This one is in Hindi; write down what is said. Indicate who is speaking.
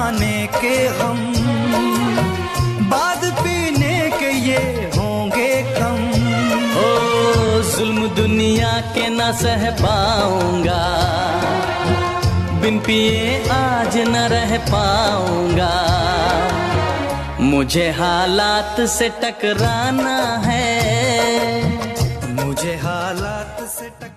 Speaker 1: खाने के हम, बाद पीने के ये होंगे कम।
Speaker 2: ओ जुल्म दुनिया के न सह पाऊंगा, बिन पिए आज न रह पाऊंगा। मुझे हालात से टकराना है,
Speaker 1: मुझे हालात से